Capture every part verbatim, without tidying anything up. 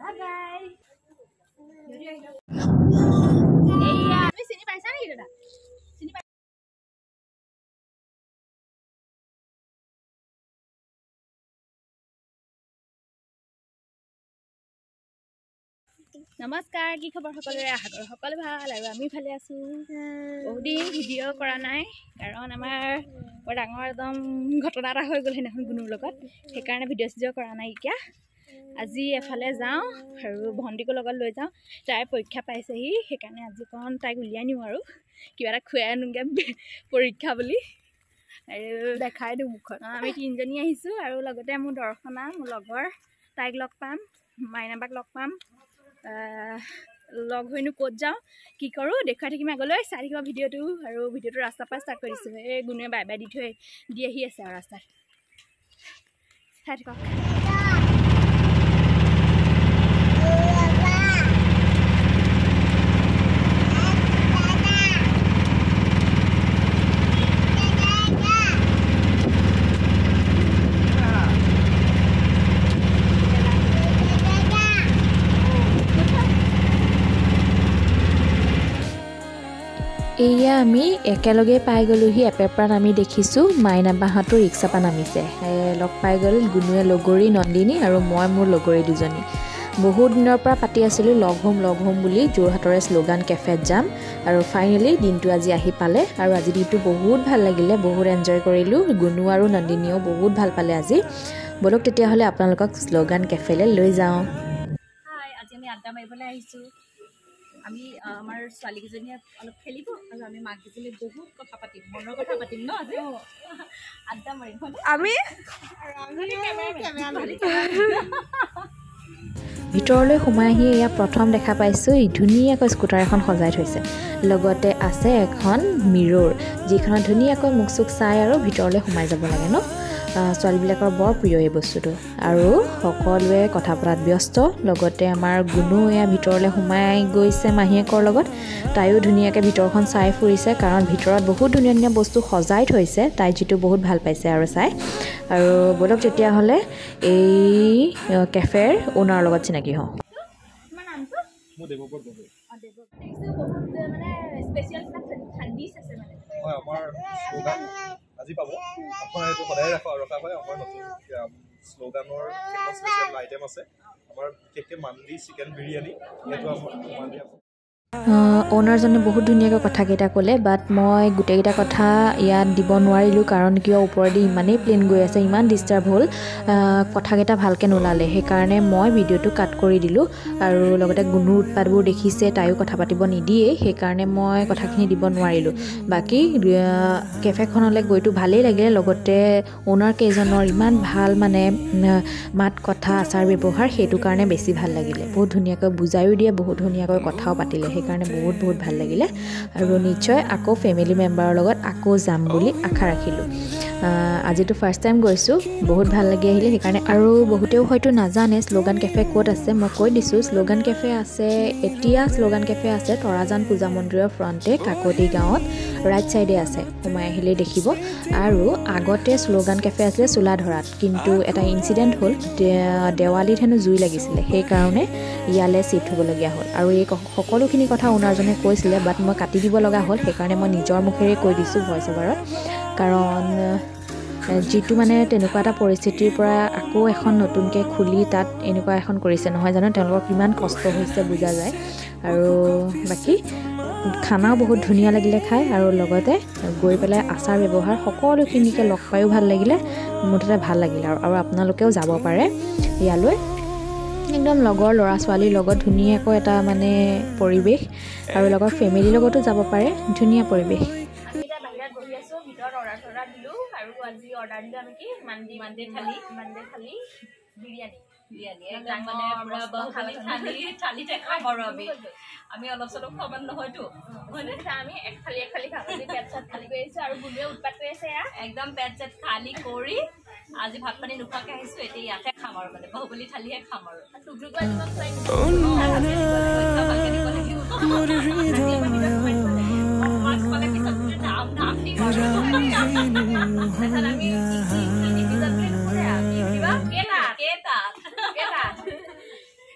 Bye bye. Iya, tapi sini paisa nih gitu dah. Sini paisa. নমস্কাৰ, কি খবৰ সকলোৰে? আশা কৰোঁ সকলো ভাল আৰু আমি ভালে আছো। বহুদিন ভিডিঅ' কৰা নাই কাৰণ আমাৰ বৰ ডাঙৰ একদম ঘটনা এটা হৈ গ'ল সেইদিনাখন গুণুৰ লগত, সেইকাৰণে ভিডিঅ' চিডিঅ' কৰা নাই। এতিয়া আজি এফালে যাওঁ আৰু ভণ্টিকো লগত লৈ যাওঁ, তাইৰ পৰীক্ষা পাইছেহি, সেইকাৰণে আজি অকণ তাইক উলিয়াই নিওঁ আৰু কিবা এটা খুৱাই আনোগৈ পৰীক্ষা বুলি আৰু দেখাই দিওঁ মুখত। আমি তিনিজনী আহিছোঁ আৰু লগতে মোৰ দৰ্শনা, মোৰ লগৰ, তাইক লগ পাম, মাইনাবাক লগ পাম। লগ হৈনো ক'ত যাওঁ কি কৰোঁ দেখুৱাই থাকিম আগলৈ, চাই থাকিব ভিডিঅ'টো। আৰু ভিডিঅ'টো ৰাস্তাৰ পৰা ষ্টাৰ্ট কৰি দিছোঁ। এই গুণুৱে বাই বাই দি থৈ দি আহি আছে আৰু ৰাস্তাত চাই থাকক। এয়া আমি একেলগে পাই গ'লোহি। এপেপৰা নামি দেখিছোঁ মাইনাবাহঁতো ৰিক্সা পৰা নামিছে। লগ পাই গ'ল গুণুৱে লগৰী নন্দিনী আৰু মই মোৰ লগৰী দুজনী। বহুত দিনৰ পৰা পাতি আছিলোঁ লগ হ'ম লগ হ'ম বুলি, যোৰহাটৰে শ্লোগান কেফেত যাম। আৰু ফাইনেলি দিনটো আজি আহি পালে আৰু আজি দিনটো বহুত ভাল লাগিলে, বহুত এনজয় কৰিলোঁ। গুণু আৰু নন্দিনীয়েও বহুত ভাল পালে আজি। বলক তেতিয়াহ'লে আপোনালোকক শ্লোগান কেফেলৈ লৈ যাওঁ। হাই, আজি আমি আড্ডা মাৰিবলৈ আহিছোঁ। আমি আমাৰ ছোৱালীকেইজনীয়ে অলপ খেলিব আৰু আমি মাককেইজনী বহুত কথা পাতিম, মনৰ কথা পাতিম ন আজি আড্ডা মাৰিম আমি। ভিতৰলৈ সোমাই আহি এয়া প্ৰথম দেখা পাইছোঁ ধুনীয়াকৈ স্কুটাৰ এখন সজাই থৈছে, লগতে আছে এখন মিৰ'ৰ যিখনত ধুনীয়াকৈ মুখ চুখ চাই আৰু ভিতৰলৈ সোমাই যাব লাগে ন। ছোৱালীবিলাকৰ বৰ প্ৰিয় এই বস্তুটো আৰু সকলোৱে কথা পতাত ব্যস্ত। লগতে আমাৰ গুণু এয়া ভিতৰলৈ সোমাই গৈছে মাহীয়েকৰ লগত, তাইও ধুনীয়াকৈ ভিতৰখন চাই ফুৰিছে কাৰণ ভিতৰত বহুত ধুনীয়া ধুনীয়া বস্তু সজাই থৈছে, তাই যিটো বহুত ভাল পাইছে আৰু চাই। আৰু বলক তেতিয়াহ'লে এই কেফেৰ অ'নাৰৰ লগত চিনাকি হওঁ। আজি পাব আপোনাৰ এইটো সদায় ৰখা ৰখা হয়। আমাৰ নতুন শ্লোগানৰ ফেমাছ স্পেচিয়েল আইটেম আছে আমাৰ, বিশেষকৈ মান্দি চিকেন বিৰিয়ানী। সেইটো আমাৰ মান্দি আছে। অ'নাৰজনে বহুত ধুনীয়াকৈ কথাকেইটা ক'লে, বাট মই গোটেইকেইটা কথা ইয়াত দিব নোৱাৰিলোঁ কাৰণ কিয় ওপৰেদি ইমানেই প্লেন গৈ আছে, ইমান ডিষ্টাৰ্ব হ'ল, কথাকেইটা ভালকৈ নোলালে। সেইকাৰণে মই ভিডিঅ'টো কাট কৰি দিলোঁ। আৰু লগতে গুণুৰ উৎপাতবোৰ দেখিছে, তাইও কথা পাতিব নিদিয়ে, সেইকাৰণে মই কথাখিনি দিব নোৱাৰিলোঁ। বাকী কেফেখনলৈ গৈতো ভালেই লাগিলে, লগতে অ'নাৰ কেইজনৰ ইমান ভাল মানে মাত কথা আচাৰ ব্যৱহাৰ, সেইটো কাৰণে বেছি ভাল লাগিলে। বহুত ধুনীয়াকৈ বুজায়ো দিয়ে, বহুত ধুনীয়াকৈ কথাও পাতিলে, সেইকাৰণে বহুত বহুত ভাল লাগিলে। আৰু নিশ্চয় আকৌ ফেমিলি মেম্বাৰৰ লগত আকৌ যাম বুলি আশা ৰাখিলোঁ। আজিতো ফাৰ্ষ্ট টাইম গৈছোঁ, বহুত ভাল লাগি আহিলে সেইকাৰণে। আৰু বহুতেও হয়তো নাজানে শ্লোগান কেফে ক'ত আছে, মই কৈ দিছোঁ। শ্লোগান কেফে আছে এতিয়া, শ্লোগান কেফে আছে তৰাজান পূজা মন্দিৰৰ ফ্ৰণ্টে কাকতি গাঁৱত, ৰাইট ছাইডে আছে, সোমাই আহিলেই দেখিব। আৰু আগতে শ্লোগান কেফে আছিলে চোলাধৰাত, কিন্তু এটা ইনচিডেণ্ট হ'ল, দেৱালীত হেনো জুই লাগিছিলে, সেইকাৰণে ইয়ালৈ চিফ্ট হ'বলগীয়া হ'ল। আৰু এই সকলোখিনি কথা অ'নাৰজনে কৈছিলে, বাট মই কাটি দিব লগা হ'ল, সেইকাৰণে মই নিজৰ মুখেৰে কৈ দিছোঁ ভইচ অভাৰত। কাৰণ যিটো মানে তেনেকুৱা এটা পৰিস্থিতিৰ পৰা আকৌ এখন নতুনকৈ খুলি তাত এনেকুৱা এখন কৰিছে নহয় জানো, তেওঁলোকৰ কিমান কষ্ট হৈছে বুজা যায়। আৰু বাকী খানাও বহুত ধুনীয়া লাগিলে খাই, আৰু লগতে গৈ পেলাই আচাৰ ব্যৱহাৰ সকলোখিনিকে লগ পায়ো ভাল লাগিলে, মুঠতে ভাল লাগিলে। আৰু আৰু আপোনালোকেও যাব পাৰে ইয়ালৈ, একদম লগৰ ল'ৰা ছোৱালীৰ লগত ধুনীয়াকৈ এটা মানে পৰিৱেশ, আৰু লগৰ ফেমিলিৰ লগতো যাব পাৰে, ধুনীয়া পৰিৱেশ। আমি এতিয়া বাহিৰত বহি আছোঁ, ভিতৰত অৰ্ডাৰ চৰ্ডাৰ দিলোঁ। আৰু আজি অৰ্ডাৰ দিলোঁ আমি কি মান্দি মান্দি থালি মান্দি থালি বিৰিয়ানী বিৰিয়ানী একদম মানে পুৰা বাহুবলী থালি থালি দেখা কৰোঁ আমি আমি অলপ চলপ খোৱা মানুহ নহয়তো, হয়নে? আমি এক থালি এক থালি খাওঁ, আজি পেট চেট খালি কৰি আহিছোঁ। আৰু গুণুৱে উৎপাত কৰি আছে, এয়া একদম পেট চেট খালি কৰি আজি ভাত পানী নোখোৱাকৈ আহিছোঁ। এতিয়া ইয়াতে খাম আৰু মানে বাহুবলী থালিহে খাম আৰু টুকটুক আজি মই খুৱাই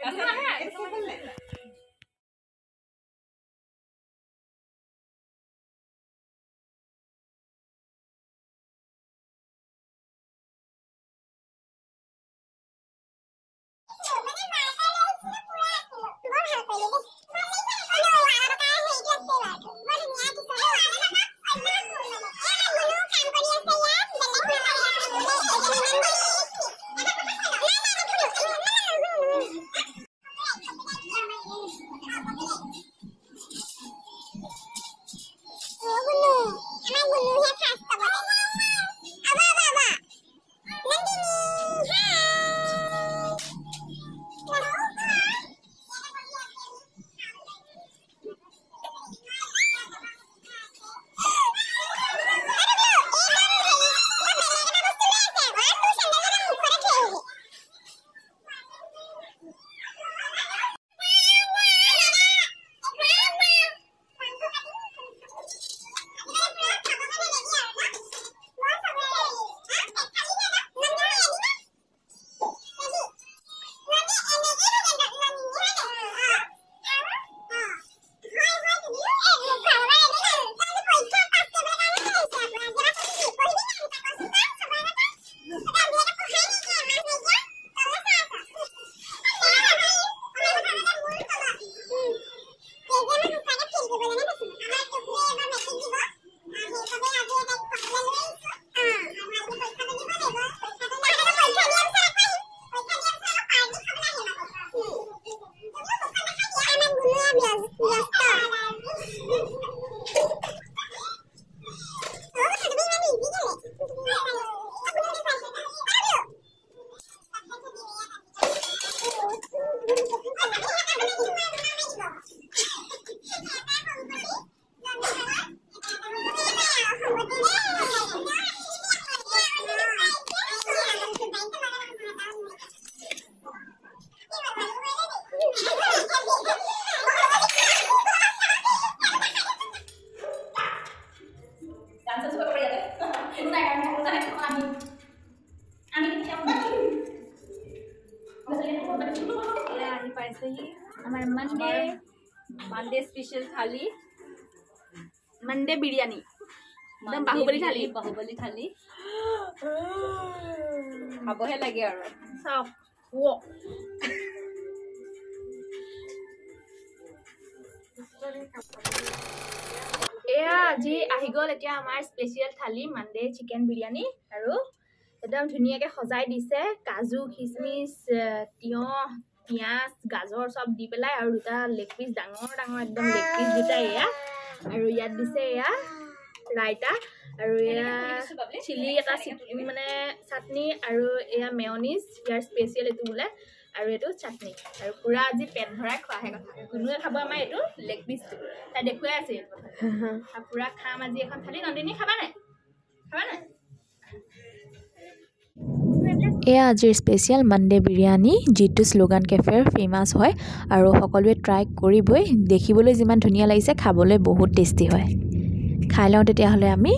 हमारे Monday Monday special thali Monday biryani एकदम बाहुबली थाली बाहुबली थाली खाबहे लगे और सब वो एया जी आहि गल एतिया आमार special thali Monday chicken biryani आरो एकदम धुनियाके सजाई दिसे काजू किसमिस तियह पियाज गाजर सब दी पेলাই और दुटा लेग पिस डांगर डांगर एकदम लेग पिस दुटा एया और याद दिसे एया रायता और एया चिली एटा माने चटनी और एया मेयोनीज यार स्पेशल एतु बोले और एतु चटनी और पूरा आज पेन भराय खवा हे कथा कुनुए खाबो आमा एतु लेग पिस ता देखुय আছে आ पूरा खाम আজি এখন থালি নন্দিনী খাবা নাই খাবা নাই এয়া আজিৰ স্পেচিয়েল মানডে বিৰিয়ানী যিটো শ্লোগান কেফেৰ ফেমাছ হয় আৰু সকলোৱে ট্ৰাই কৰিবই দেখিবলৈ যিমান ধুনীয়া লাগিছে খাবলৈ বহুত টেষ্টি হয় খাই লওঁ তেতিয়াহ'লে আমি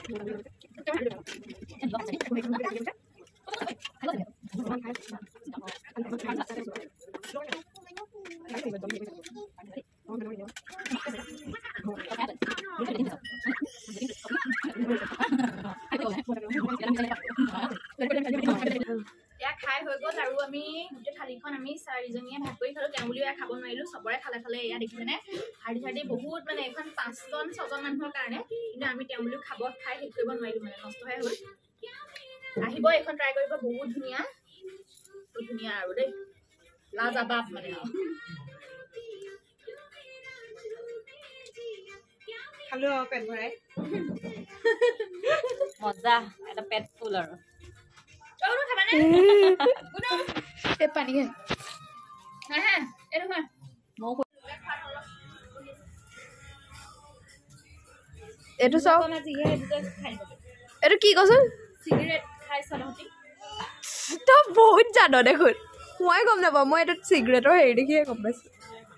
এয়া খাই হৈ গ'ল আৰু আমি গোটেই থালিখন আমি চাৰিজনীয়ে ভাগ কৰি খালোঁ। তেওঁ বুলিও এয়া খাব নোৱাৰিলোঁ, চবৰে খালে খালে। এয়া দেখিছেনে হাৰ্ডি চাৰ্ডি বহুত, মানে এইখন পাঁচজন ছজন মানুহৰ কাৰণে, কিন্তু আমি তেওঁ বুলিও খাব খাই শেষ কৰিব নোৱাৰিলোঁ, মানে নষ্টহে হ'ল। আহিব এইখন ট্ৰাই কৰিব, বহুত ধুনীয়া, বহুত ধুনীয়া আৰু দেই, লাজাবাব মানে আৰু। খালো আৰু পেট ভৰাই মজা, এটা পেট ফুল আৰু পানী এইটো চাওক, এইটো কি কচোন? চিগাৰেট খাইছ তহঁতি? তই বহুত জান দেখোন, মই গম নাপাওঁ। মই এইটো চিগাৰেটৰ হেৰি দেখিয়ে গম পাইছোঁ।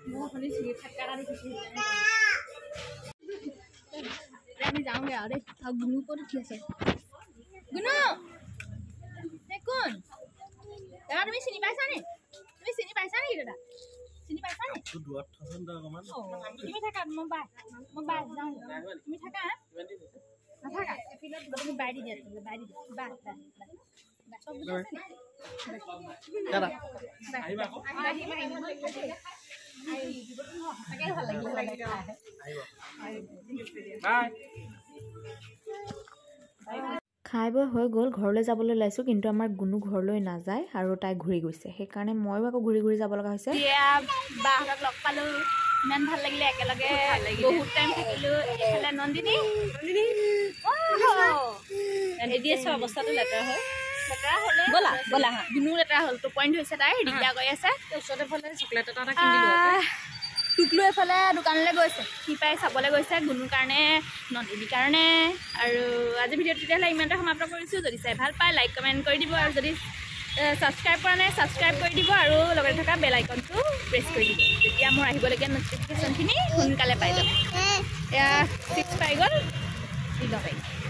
আমি যাওঁগে আৰু দেই। আৰু গুণু ক'ত উঠি আছে? গুণু কোন দাদা? তুমি চিনি পাইছা নি? তুমি চিনি পাইছা নেকি দাদা? চিনি পাইছা নি? তুমি থাকা, মই বাই মই বাই যাওঁ। তুমি থাকা নাথাকা, তুমি বাই দি দিয়া, বাই দি দিয়া, বাই বাই খাই বৈ হৈ গ'ল, ঘৰলৈ যাবলৈ ওলাইছোঁ, কিন্তু আমাৰ গুণু ঘৰলৈ নাযায় আৰু তাই ঘূৰি গৈছে। সেইকাৰণে ময়ো আকৌ ঘূৰি ঘূৰি যাব লগা হৈছে। এতিয়া বাহঁতক লগ পালোঁ, ইমান ভাল লাগিলে, একেলগে বহুত টাইম থাকিলোঁ। এইফালে নন্দিনী অৱস্থাটো লেতেৰা হয়, লেতেৰা হ'লে ব'লা ব'লা হা গুণু লেতেৰা হ'ল, টো পইণ্ট হৈছে তাই, দিগদাৰ কৰি আছে। ওচৰতে ফালে চকলেট এটা এটা কিনি দিলোঁ। টুকলু এফালে দোকানলৈ গৈছে, সি পাই চাবলৈ গৈছে গুণুৰ কাৰণে, নন্দিনীৰ কাৰণে। আৰু আজি ভিডিঅ'টো তেতিয়াহ'লে ইমানতে সমাপ্ত কৰিছোঁ। যদি চাই ভাল পায় লাইক কমেণ্ট কৰি দিব, আৰু যদি ছাবস্ক্ৰাইব কৰা নাই ছাবস্ক্ৰাইব কৰি দিব, আৰু লগতে থকা বেল আইকনটো প্ৰেছ কৰি দিব, তেতিয়া মোৰ আহিবলগীয়া নটিফিকেশ্যনখিনি সোনকালে পাই যাব। এয়া ছিক্স পাই গ'ল, দি ল'ব পাৰিম।